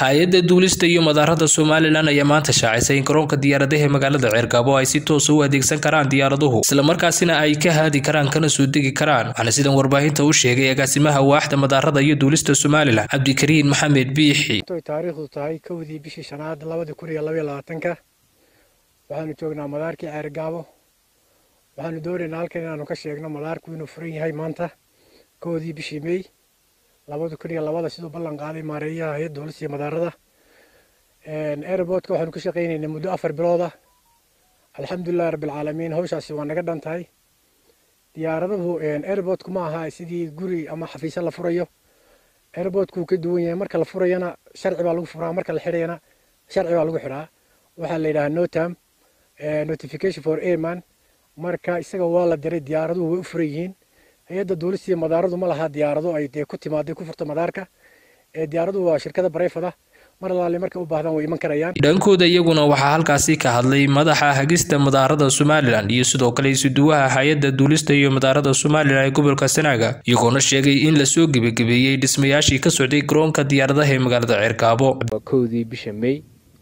hay'adda duulista iyo madaarada Somaliland ayaa maanta shaacisay in garoonka diyaaradaha magaalada Ceergabo ay si toos ah u adeegsan karaan diyaaraduhu isla markaasina ay ka haadi karaan kana soo degi karaan waxaana sidan warbaahinta u sheegay agaasimaha waaxda madaarada iyo duulista Somaliland Cabdikariin Maxamed Biixi taariikhdu tahay kowdii bishii shanaad 2022 waxaanu joognaa madaarkii Ceergabo waxaanu doonaynaa halkan inaanu ka sheegno madaarku inuu furan yahay maanta kowdii bishii May 2022 sidoo ballan qaaday maareeyaha hay'adda duulista iyo madaarada airportka waxaanu ka shaqeynaynaa muddo 4 bilood ah alxamdulillah rabbil caalamiin hawshaasi waa naga dhantahay diyaaraduhu airportku ma aha sidii guri ama xafiis la furayo airportku ka duwan yahay marka la furayana sharci baa lagu furaa marka la xirayana sharci baa lagu xiraa waxa la yiraahdaa notam notification for airman marka isaga waa la diray diyaaraduhu way u furan yihiin hay'adda duulista iyo madaaradu ma laha diyaarado ay ku timaaday ku furto madaarka diyaaraduhu waa shirkada Bareefada mar laale marka u baahdaan way iman karayaan dhankooda iyaguna waxa halkaasi ka hadlay madaxa hagista madaarada Somaliland iyo sidoo kale isuduwaha hay'adda duulista iyo madaarada Somaliland ee gobolka Sanaaga iyagoona sheegay in la soo gabagabeeyay dhismayaashii ka socday garoonka diyaaradaha ee magaalada Ceergabo kowdii bisha May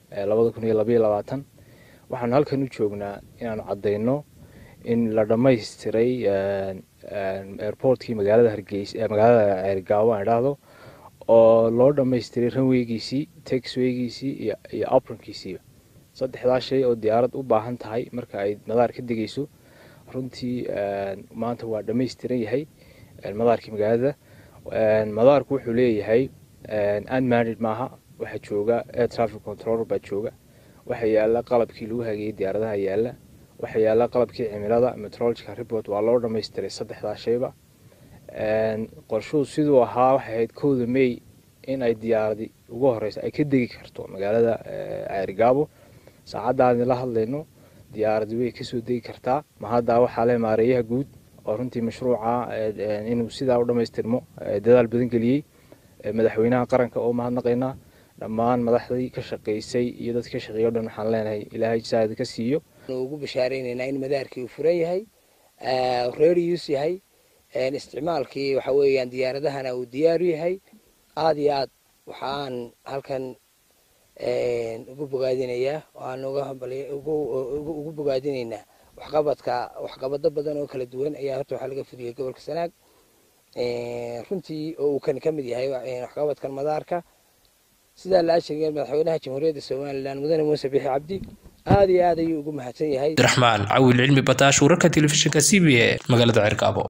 2022 waxaan halkan u joognaa inaan cadeyno in la dhameystiray airportkii magaalada Hargeysa magaalada Ceergabo aan dhahdo oo loo dhameystiray runwaygiisii taxiwaygiisii iyo apronkiisii saddexdaas shay oo diyaarad u baahan tahay marka ay madaar ka degayso runtii maanta waa dhameystiran yahay madaarkii magaalada madaarku wuxuu leeyahay unmanned maaha waxa jooga air traffic controller baa jooga waxa yaala qalabkii lagu hagayay diyaaradaha yaala waxa yaala qalabkii cimilada meteorological report waa loo dhameystiray saddexdaas shayba qorshuhu sidoo ahaa waxay ahayd kowda May in ay diyaaradi ugu horeyso ay ka degi karto magaalada Ceergabo saacadaani la hadlayno diyaaradi way ka soo degi kartaa ma hadda waxa la maareeyaha guud oo runtii mashruuca inuu sidaa u dhameystirmo dadaal badan galiyay madaxweynaha qaranka oo mahadnaqayna dhammaan madaxdii ka shaqeysay iyo dadka ka shaqeeyo dhan waxaan leenahay Ilaahay saad ka siiyo ugu bashaareynayna in madaarkii uu furan yahay ready use yahay isticmaalkii waxa weeyaan diyaaradahana uu diyaar yahay aad iyo aad waxaan halkan ugu bogaadinayaa waan ugu bogaadinaynaa waxqabado badan oo kala duwan ayaa horta waxa laga fudiyay gobolka Sanaag runtii oo uu kan kamid yahay waxqabadkan madaarka sida la sheegay madaxweynaha jamhuuriyadda Somaliland mudane Muuse Biixi Cabdi aad iyo aad ayuu ugu mahadsan yahay Abdiraxmaan Cawil Cilmi Bataash wararka telefishinka CBA magaalada Ceergabo.